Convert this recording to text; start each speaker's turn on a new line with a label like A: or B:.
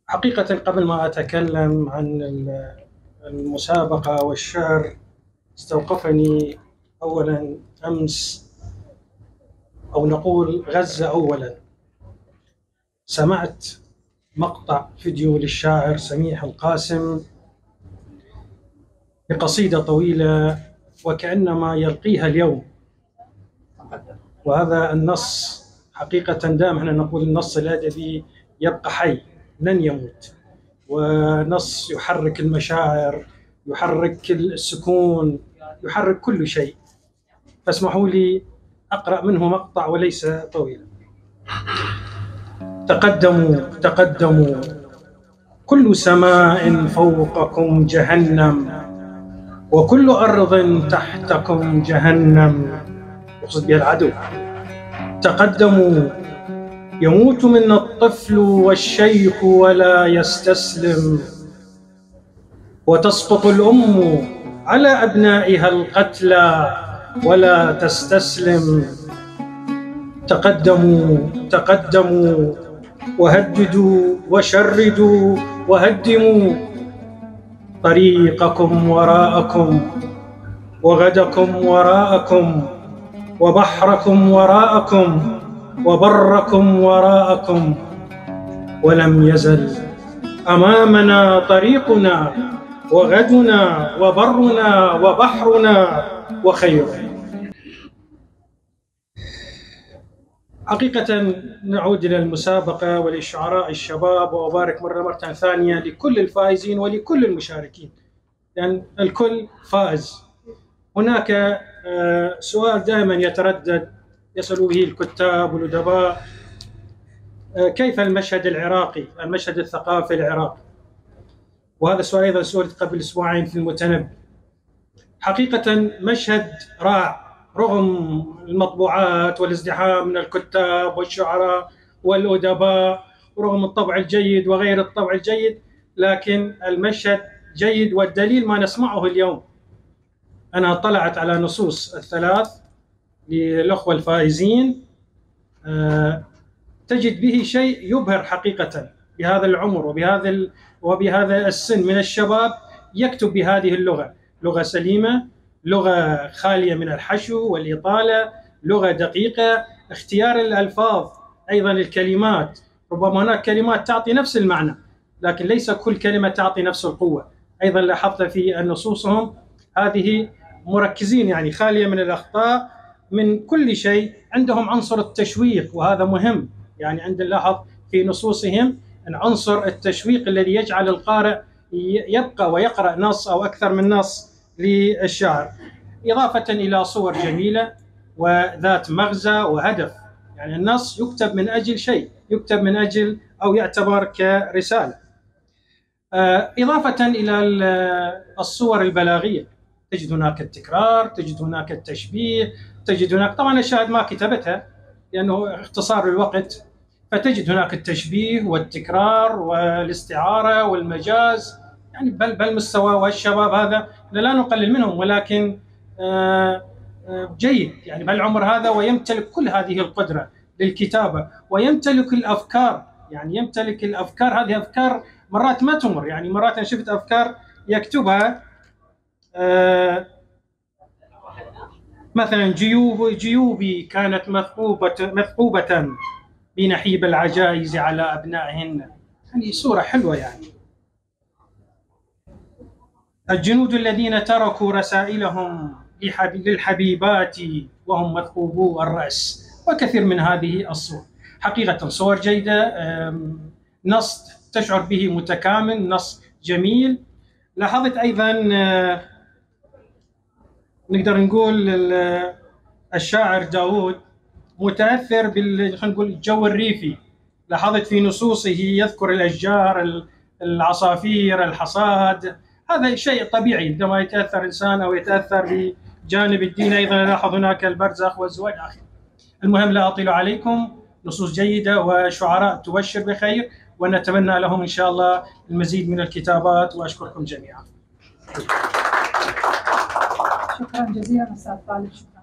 A: حقيقة قبل ما أتكلم عن المسابقة والشعر، استوقفني أولا أمس، أو نقول غزة أولا. سمعت مقطع فيديو للشاعر سميح القاسم بقصيدة طويلة وكأنما يلقيها اليوم. وهذا النص حقيقة دائما احنا نقول النص الأدبي يبقى حي لن يموت، ونص يحرك المشاعر، يحرك السكون، يحرك كل شيء. فاسمحوا لي أقرأ منه مقطع وليس طويلا. تقدموا كل سماء فوقكم جهنم، وكل أرض تحتكم جهنم، يقصد بها العدو. تقدموا يموت منا الطفل والشيخ ولا يستسلم، وتسقط الأم على أبنائها القتلى ولا تستسلم. تقدموا وهددوا وشردوا وهدموا، طريقكم وراءكم وغدكم وراءكم وبحركم وراءكم وبركم وراءكم، ولم يزل أمامنا طريقنا وغدنا وبرنا وبحرنا وخيرنا. حقيقة نعود إلى المسابقة ولشعراء الشباب، وأبارك مرة ثانية لكل الفائزين ولكل المشاركين، لأن يعني الكل فائز. هناك سؤال دائما يتردد يسأل به الكتاب والأدباء: كيف المشهد العراقي، المشهد الثقافي العراقي؟ وهذا السؤال أيضا سئلت قبل أسبوعين في المتنبي. حقيقة مشهد رائع رغم المطبوعات والازدحام من الكتاب والشعراء والأدباء، ورغم الطبع الجيد وغير الطبع الجيد، لكن المشهد جيد، والدليل ما نسمعه اليوم. أنا طلعت على نصوص الثلاث للأخوة الفائزين، تجد به شيء يبهر حقيقة بهذا العمر وبهذا السن من الشباب، يكتب بهذه اللغة، لغة سليمة، لغة خالية من الحشو والإطالة، لغة دقيقة، اختيار الألفاظ، أيضا الكلمات. ربما هناك كلمات تعطي نفس المعنى لكن ليس كل كلمة تعطي نفس القوة. أيضا لاحظت في نصوصهم هذه مركزين، يعني خالية من الأخطاء، من كل شيء. عندهم عنصر التشويق وهذا مهم، يعني عند نلاحظ في نصوصهم أن عنصر التشويق الذي يجعل القارئ يبقى ويقرأ نص أو أكثر من نص للشعر، إضافة إلى صور جميلة وذات مغزى وهدف. يعني النص يكتب من أجل شيء، يكتب من أجل أو يعتبر كرسالة. إضافة إلى الصور البلاغية، تجد هناك التكرار، تجد هناك التشبيه، تجد هناك، طبعا الشاهد ما كتبتها لأنه اختصار الوقت، فتجد هناك التشبيه والتكرار والاستعارة والمجاز، يعني بل مستوى. والشباب هذا لا نقلل منهم، ولكن جيد يعني بهالعمر هذا، ويمتلك كل هذه القدرة للكتابة، ويمتلك الأفكار، يعني يمتلك الأفكار. هذه أفكار مرات ما تمر، يعني مرات أنا شفت أفكار يكتبها مثلا: جيوبي كانت مثقوبة بنحيب العجائز على أبنائهن، يعني صورة حلوة. يعني الجنود الذين تركوا رسائلهم للحبيبات وهم مثقوبو الرأس، وكثير من هذه الصور. حقيقة صور جيدة، نص تشعر به متكامل، نص جميل. لاحظت أيضا نقدر نقول الشاعر داود متأثر خلينا نقول الجو الريفي. لاحظت في نصوصه يذكر الأشجار، العصافير، الحصاد. هذا شيء طبيعي عندما يتأثر إنسان أو يتأثر بجانب الدين. أيضا لاحظ هناك البرزخ والزواج آخر. المهم لا أطيل عليكم، نصوص جيدة وشعراء تبشر بخير، ونتمنى لهم إن شاء الله المزيد من الكتابات، وأشكركم جميعا.
B: شكرا جزيلا أستاذ طالب.